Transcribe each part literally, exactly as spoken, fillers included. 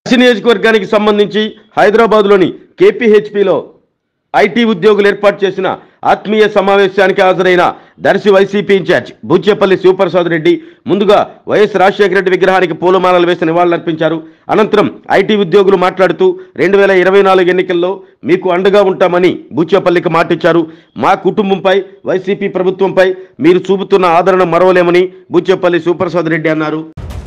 నియోజకవర్గానికి సంబంధించి హైదరాబాద్లోని కేపీహెచ్పిలో ఐటీ ఉద్యోగులు ఏర్పాటు చేసిన ఆత్మీయ సమావేశానికి హాజరైన దర్శి వైసీపీ ఇన్ఛార్జ్ బూచేపల్లి శివప్రసాద్ రెడ్డి ముందుగా వైఎస్ రాజశేఖర రెడ్డి విగ్రహానికి పూలమాలలు వేసి నివాళులర్పించారు. అనంతరం ఐటీ ఉద్యోగులు మాట్లాడుతూ రెండు వేల ఇరవై నాలుగు ఎన్నికల్లో మీకు అండగా ఉంటామని బూచేపల్లికి మాటిచ్చారు. మా కుటుంబంపై వైసీపీ ప్రభుత్వంపై మీరు చూపుతున్న ఆదరణ మరవలేమని బూచేపల్లి శివప్రసాద్ రెడ్డి అన్నారు.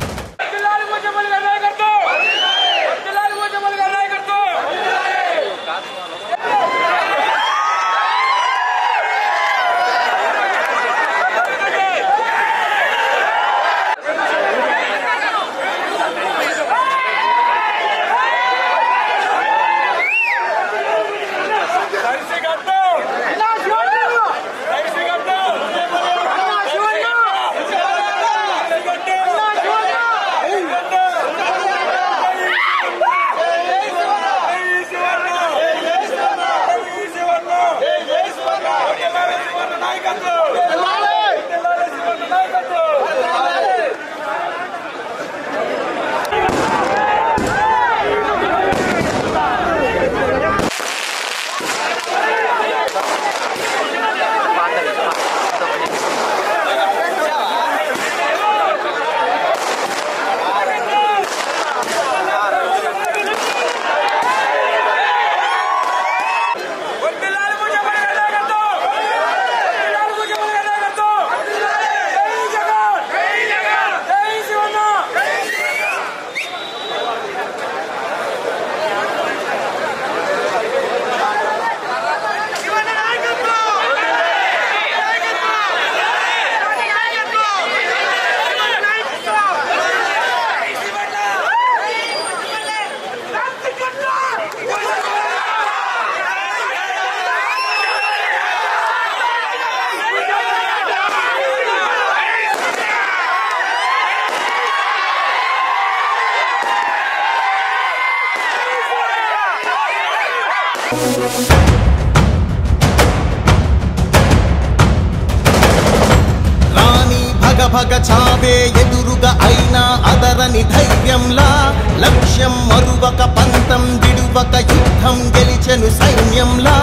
రాణి భగ భగ చావే ఎదురుగా అయినా అదరని ధైర్యంలా లక్ష్యం మరువక పంతం విడువక యుద్ధం గెలిచెను సైన్యంలా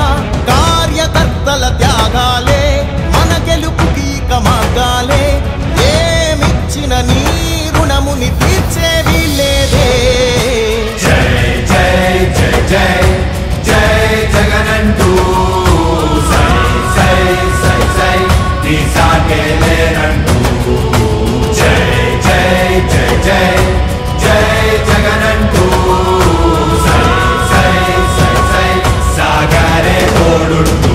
కార్యకర్తల త్యాగాలే మన గెలుపుకి మార్గాలే ఏమిచ్చిన నీ రుణముని తీర్చేవి లేదే. జై జై జై జై జై జగనంటూ సై సై సై సై నీ సాగే లేనంటూ జై జై జై జై జై జగనంటూ సై సై సై సై సాగరే తోడుంటూ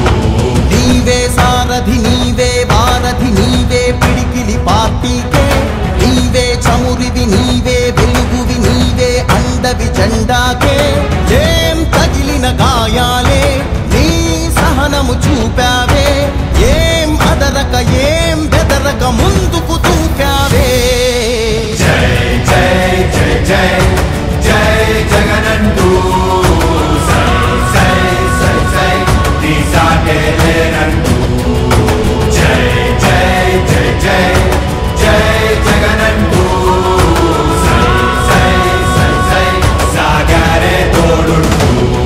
నీవే సారథి నీవే వారధి నీవే పిడికిలి పార్టీకే నీవే చమురివి నీవే వెలుగువి నీవే అండవి జెండాకే ఏం తగిలిన గాయాలే నీ సహనము చూపావే ఏం అదరక ఏం బెదరక ముందుకు దూకావే. జై జై జై జై జై జగనంటూ సై సై సై సై నీ సాగే లేనంటూ జై జై జై జై జై జగనంటూ సై సై సై సై సాగరే తోడుంటూ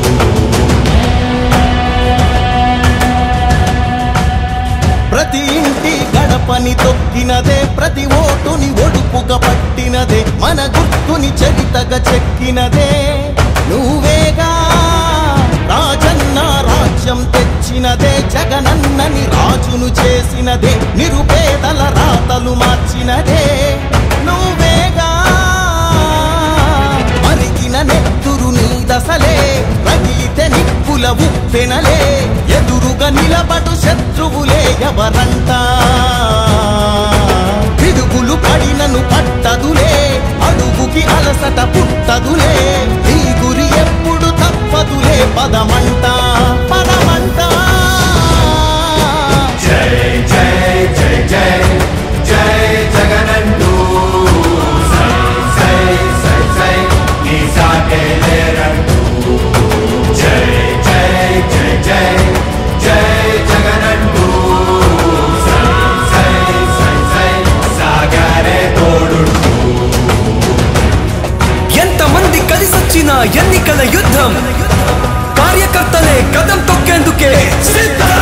ప్రతి ఇంటి గడపని తొక్కినదే ప్రతి ఓటుని ఒడుపుగా పట్టినదే మన గుర్తుని చరితగా చెక్కినదే నువ్వేగా రాజన్న రాజ్యం తెచ్చినదే జగనన్నని రాజును చేసినదే నిరుపేదల రాతలు మార్చినదే నువ్వేగా మరిగిన నెత్తురు నీ దశలే రగిలితే నిప్పుల ఉప్పెనలే ఎదురుగా నిలబడు శత్రువులే ఎవరంట పిడుగులు పడినను పట్టదులే అడుగుకి అలసట పుట్టదులే నీ గురి ఎప్పుడు తప్పదులే పదమంట పదమంట. జై జై జై జై జై జగనంటూ సై సై సై సై నీ సాగే లేరంటూ జై జై జై జై జై జగనంటూ సై సై సై సై సాగరే తోడుంటూ ఎంతమంది వచ్చిన ఎన్నికల యుద్ధం కార్యకర్తలే కదం తొక్కేందుకే సిద్ధం.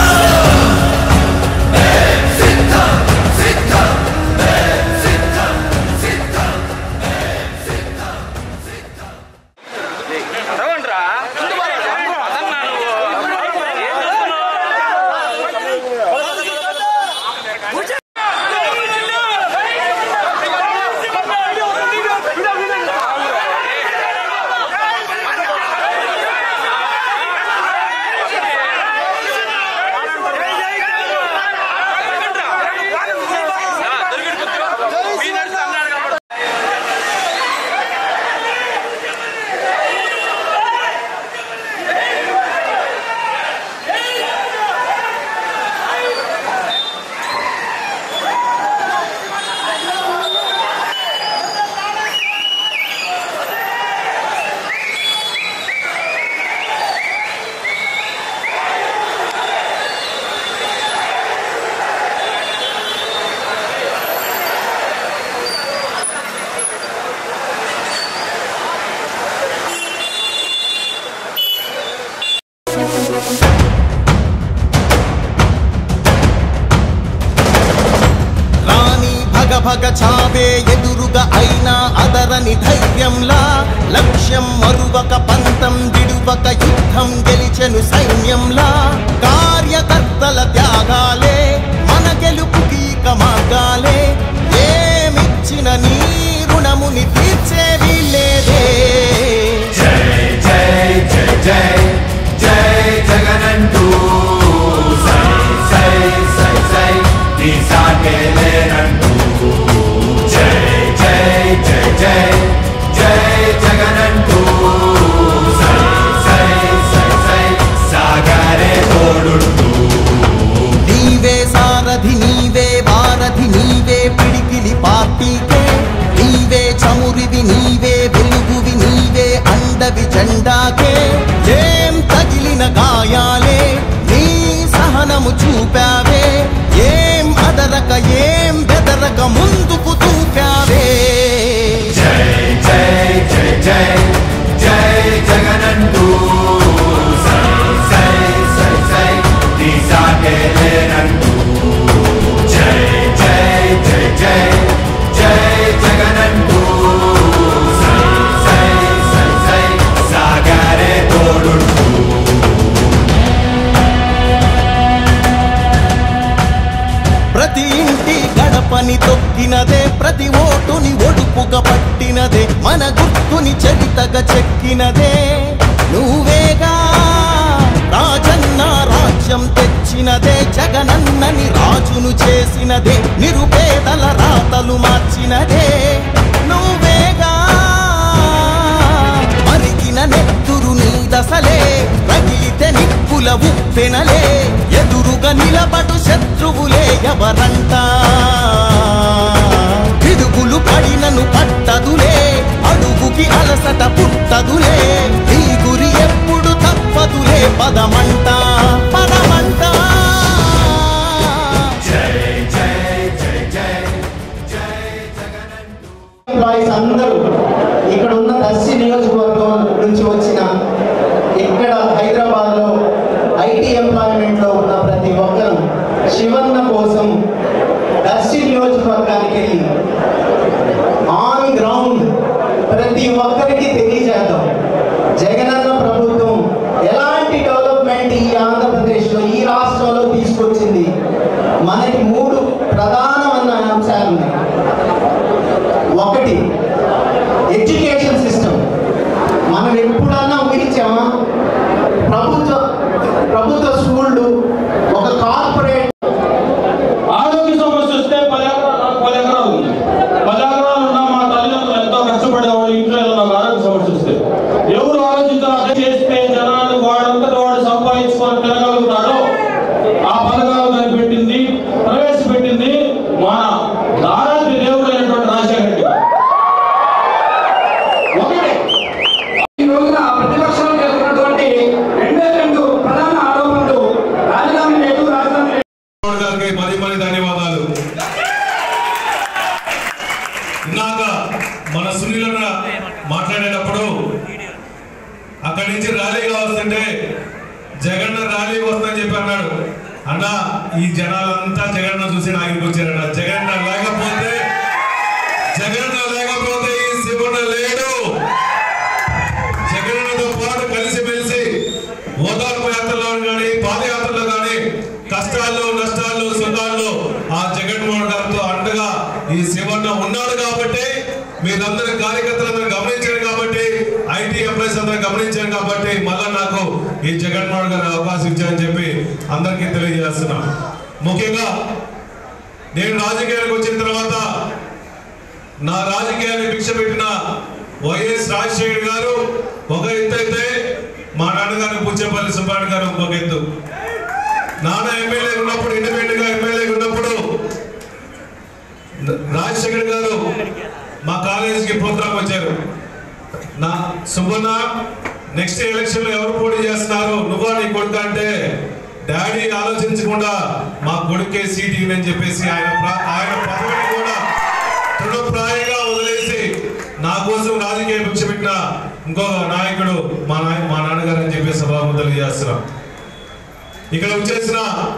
భగ చావే ఎదురుగా అయినా అదరని ధైర్యంలా లక్ష్యం మరువక పంతం విడువక యుద్ధం గెలిచెను సైన్యంలా కార్యకర్తల త్యాగాలే మన గెలుపుకి మార్గాలే ఏమిచ్చిన నీ రుణముని తీర్చేవి లేదే. జై జై జై జై జై జగనంటూ సై సై సై సై నీ సాటే లేనంటూ జై జై జై జై జై జగనంటూ సై సై సై సై సాగరే తోడుంటూ నీవే సారథి నీవే వారధి నీవే పిడికిలి పార్టీకే నీవే చమురివి నీవే వెలుగువి నీవే అండవి జెండాకే ఏం తగిలిన గాయాలే నీ సహనము చూపావే ఏం అదరక ఏం బెదరక ముందుకు చూపావే. జై జై జై జై జై జగనంటూ సై సై సై సై నీ సాటే లేనంటూ జై జై జై జై జై జగనంటూ సై సై సై సై సాగరే తోడుంటూ ప్రతి ఇంటి గడపని తొక్కినదే ప్రతి ఓటుని ఒడుపుగా పట్టినదే మన గుర్తుని చరితగా చెక్కినదే నువ్వేగా రాజన్న రాజ్యం తెచ్చినదే జగనన్నని రాజును చేసినదే నిరుపేదల రాతలు మార్చినదే నువ్వేగా మరిగిన నెత్తురు నీ దశలే రగిలితే నిప్పుల ఉప్పెనలే ఎదురుగా నిలబడు శత్రువులే ఎవరంట పిడుగులు పడినను పట్టదులే అడుగుకి అలసట పుట్టదులే ఈ గురి ఎప్పుడు తప్పదులే పదమంట పదమంట. జై జై జై జై జై జగనంటూ ఎంప్లాయీస్ అందరూ ఇక్కడ ఉన్న దర్శి నియోజకవర్గం నుంచి వచ్చిన ఇక్కడ హైదరాబాద్లో ఐటీ ఎంప్లాయ్మెంట్లో ఉన్న ప్రతి ఒక్కరు శివన్న కోసం దర్శి నియోజకవర్గానికి వెళ్ళి ఆన్ గ్రౌండ్ ప్రతి ఒక్కరికి తెలియజేద్దాం జగనన్న ప్రభుత్వం ఎలాంటి డెవలప్మెంట్ ఈ ఆంధ్రప్రదేశ్లో ఈ రాష్ట్రంలో తీసుకొచ్చింది. మనకి మూడు ప్రధానమైన అంశాలు ఉన్నాయి. ఒకటి ఎడ్యుకేషన్ సిస్టమ్. మనం ఎప్పుడన్నా ఊహించామా ప్రభుత్వ ప్రభుత్వ స్కూళ్ళు ఒక కార్పొరేట్ ఆరోగ్య సమస్య వస్తే పది ఎకరాలు పది ఎకరాలు ఉంది పది ఎకరాలు ఉన్న మా తల్లిదండ్రులు ఎంతో కష్టపడేవాళ్ళు ఇంట్లో నాకు ఆరోగ్య సమస్య వస్తే ఎవరు ఆలోచించాలి చేస్తే జనాలు వాడంతటి వాడు సంపాదించుకొని తిరగలుగుతాడో ఆ పథకాలు కనిపెట్టింది ప్రవేశపెట్టింది మన దారాది దేవుడు అయినటువంటి రాజశేఖర రెడ్డి గారు. ఒకటి ఈ రోజున ప్రతిపక్షంలో చేస్తున్నటువంటి రెండే రెండు ప్రధాన ఆరోపణలు రాజధాని లేదు రాజధాని పది మంది ధన్యవాదాలు. ఇందాక మన సునీల మాట్లాడేటప్పుడు అక్కడి నుంచి ర్యాలీగా వస్తుంటే జగన్ ర్యాలీ వస్తుందని చెప్పి అన్నాడు. అన్న ఈ జనాలంతా జగన్ చూసి ఆగిరికి వచ్చారన్న. జగన్ లేకపోతే జగన్ లేకపోతే ఈ శివన్న లేడు. జగన్తో పాటు కలిసిమెలిసి ఓదార్పు యాత్రలో కానీ పాదయాత్రలో కానీ కష్టాల్లో నష్టాల్లో సుఖాల్లో ఆ జగన్మోహన్ గారితో అండగా ఈ శివన్న ఉన్నాడు కాబట్టి మీరందరూ కార్యకర్తలందరూ గమనించారు కాబట్టి ఐటీ ఎంప్లాయీస్ అందరూ గమనించారు కాబట్టి మళ్ళా నాకు ఈ జగన్మోహన్ గారు అవకాశం ఇచ్చారని చెప్పి అందరికీ తెలియజేస్తున్నా. ముఖ్యంగా నేను రాజకీయానికి వచ్చిన తర్వాత నా రాజకీయాన్ని భిక్ష పెట్టిన వైఎస్ రాజశేఖర్ గారు ఒక ఎత్తు అయితే మా నాన్నగారు బుచ్చేపల్లి సుబ్బారెడ్డి గారు ఇంకొక ఎత్తు. నాన్న ఎమ్మెల్యే ఉన్నప్పుడు ఇండిపెండెంట్ గా ఎమ్మెల్యే ఉన్నప్పుడు రాజశేఖర్ గారు మా కాలేజీకి ప్రోగ్రామ్ వచ్చారు. నా సుబ్బన్న నెక్స్ట్ ఎలక్షన్ లో ఎవరు పోటీ చేస్తున్నారు నువ్వా నీ కొడుకు అంటే డాడీ ఆలోచించకుండా మా కొడుకే సీట్ ఇవ్వని చెప్పేసి ఆయన ఆయన పదవిని కూడా తృణప్రాయంగా వదిలేసి నా కోసం రాజకీయ భిక్ష పెట్టిన ఇంకో నాయకుడు మా నాయ మా నాన్నగారు అని చెప్పి సభాము తెలియజేస్తున్నాం. ఇక్కడ వచ్చేసిన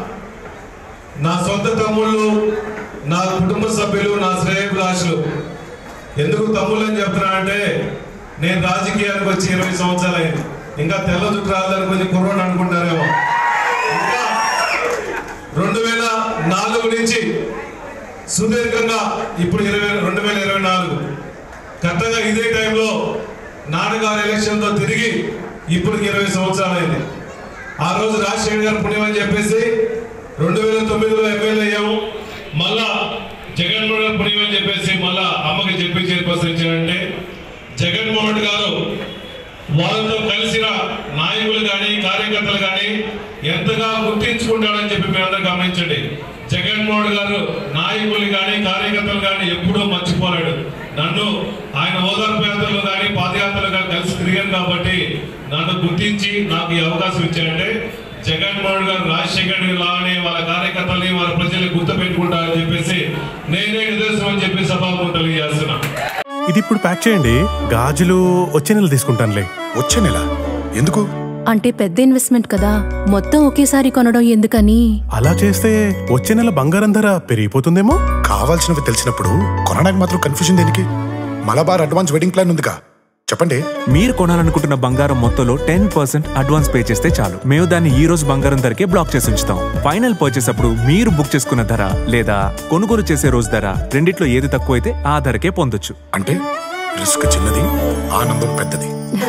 నా సొంత తమ్ముళ్ళు, నా కుటుంబ సభ్యులు, నా శ్రేయోభిలాషులు. ఎందుకు తమ్ముళ్ళు అని చెప్తున్నా అంటే నేను రాజకీయానికి వచ్చి ఇరవై సంవత్సరాలు అయింది. ఇంకా తెల్ల జుట్టు రాదని కొంచెం కుర్రోడు అనుకుంటారేమో. ఇంకా రెండు వేల నాలుగు నుంచి సుదీర్ఘంగా ఇప్పుడు ఇరవై రెండు వేల ఇరవై నాలుగు కరెక్ట్గా ఇదే టైంలో నాన్నగారు ఎలక్షన్తో తిరిగి ఇప్పుడు ఇరవై సంవత్సరాలు అయింది. ఆ రోజు రాజశేఖర్ గారు పుణ్యం అని చెప్పేసి రెండు వేల తొమ్మిదిలో ఎమ్మెల్యే అయ్యాము. మళ్ళా జగన్మోహన్ గారు పుణ్యం అని చెప్పేసి మళ్ళా అమ్మకి చెప్పి చైర్పర్సన్ ఇచ్చారంటే జగన్మోహన్ గారు వాళ్ళతో కలిసిన నాయకులు కానీ కార్యకర్తలు కానీ ఎంతగా గుర్తించుకుంటాడని చెప్పి మీరందరూ గమనించండి. జగన్మోహన్ గారు నాయకులు కానీ కార్యకర్తలు కానీ ఎప్పుడూ మర్చిపోలేడు. నన్ను ఆయన ఓదార్పు యాత్రలు కానీ పాదయాత్రలు కానీ కలిసి తిరిగాను కాబట్టి నన్ను గుర్తించి నాకు ఈ అవకాశం ఇచ్చారంటే జగన్మోహన్ గారు రాజశేఖర్ లాగానే వాళ్ళ కార్యకర్తల్ని వాళ్ళ ప్రజల్ని గుర్తు పెట్టుకుంటారని చెప్పేసి నేనే నిదర్శనం అని చెప్పి సభకు తెలియజేస్తున్నా. ఇది ఇప్పుడు ప్యాక్ చేయండి. గాజులు వచ్చే నెల తీసుకుంటానులే. వచ్చే నెల ఎందుకు? అంటే పెద్ద ఇన్వెస్ట్మెంట్ కదా, మొత్తం ఒకేసారి కొనడం ఎందుకని. అలా చేస్తే వచ్చే నెల బంగారం ధర పెరిగిపోతుందేమో. కావాల్సినవి తెలిసినప్పుడు కొనడానికి మాత్రం కన్ఫ్యూజన్ దేనికి? మలబార్ అడ్వాన్స్ వెడ్డింగ్ ప్లాన్ ఉందిగా, చెప్పండి. మీరు కొనాలనుకుంటున్న బంగారం మొత్తంలో టెన్ పర్సెంట్ అడ్వాన్స్ పే చేస్తే చాలు. మేము దాన్ని ఈ రోజు బంగారం ధరకే బ్లాక్ చేసి ఉంచుతాం. ఫైనల్ పర్చేస్ అప్పుడు మీరు బుక్ చేసుకున్న ధర లేదా కొనుగోలు చేసే రోజు ధర రెండిట్లో ఏది తక్కువైతే ఆ ధరకే పొందొచ్చు. అంటే రిస్క్ చిన్నది, ఆనందం పెద్దది.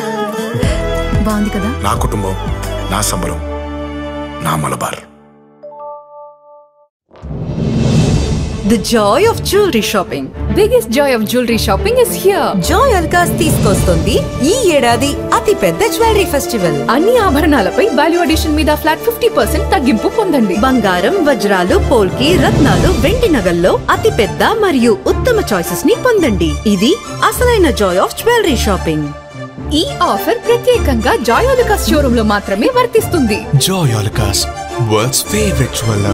బాగుంది కదా. నా కుటుంబం, నా సంబరం, నా Malabar. The joy of jewelry shopping. Biggest joy of jewelry shopping is here. Joy Alucas తీసుకొస్తుంది ఈ ఏడాది అతి పెద్ద జ్యువెలరీ ఫెస్టివల్. అన్ని ఆభరణాలపై వాల్యూ అడిషన్ మీద ఫ్లాట్ ఫిఫ్టీ పర్సెంట్ తగ్గింపు పొందండి. బంగారం, వజ్రాలు, పోల్కి, రత్నాలు, వెండి నగల్లో అతి పెద్ద మరియు ఉత్తమ చాయిసెస్ ని పొందండి. ఇది అసలైన జాయ్ ఆఫ్ జ్యువెలరీ షాపింగ్. ఈ ఆఫర్ ప్రత్యేకంగా జాయ్ ఆలుకాస్ షోరూమ్ లో మాత్రమే వర్తిస్తుంది. Joy Alukkas, world's favourite jeweller.